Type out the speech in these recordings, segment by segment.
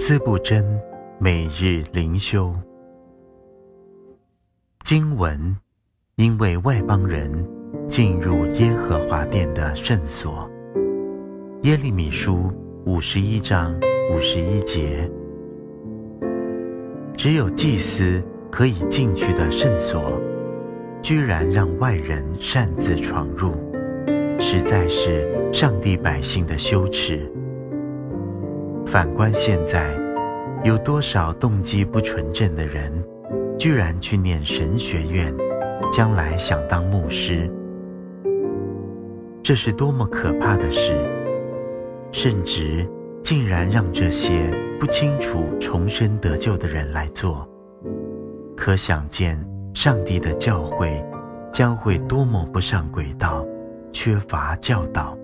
思不真每日灵修。经文：因为外邦人进入耶和华殿的圣所。耶利米书51章51节。只有祭司可以进去的圣所，居然让外人擅自闯入，实在是上帝百姓的羞耻。反观现在，有多少动机不纯正的人，居然去念神学院，将来想当牧师。这是多么可怕的事！圣职竟然让这些不清楚重生得救的人来做，可想见上帝的教会将会多么不上轨道，缺乏教导。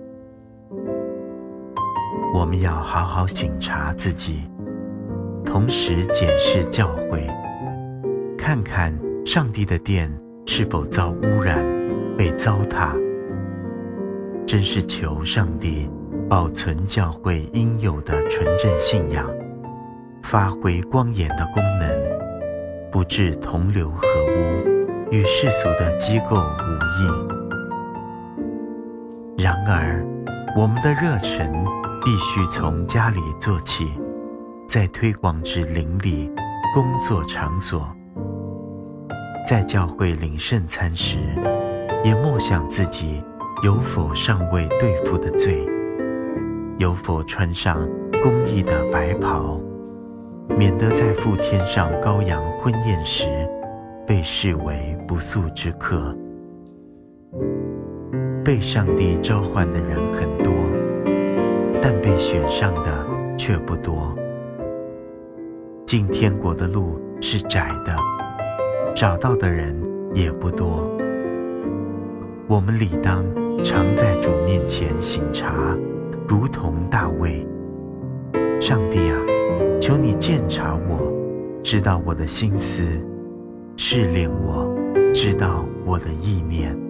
我们要好好省察自己，同时检视教会，看看上帝的殿是否遭污染、被糟蹋。真是求上帝保存教会应有的纯正信仰，发挥光眼的功能，不致同流合污，与世俗的机构无异。然而，我们的热忱必须从家里做起，再推广至邻里、工作场所。在教会领圣餐时，也默想自己有否尚未对付的罪，有否穿上公义的白袍，免得在赴天上羔羊婚宴时被视为不速之客。被上帝召唤的人很多，但被选上的却不多。进天国的路是窄的，找到的人也不多。我们理当常在主面前省察，如同大卫。上帝啊，求你鉴察我，知道我的心思，试炼我，知道我的意念。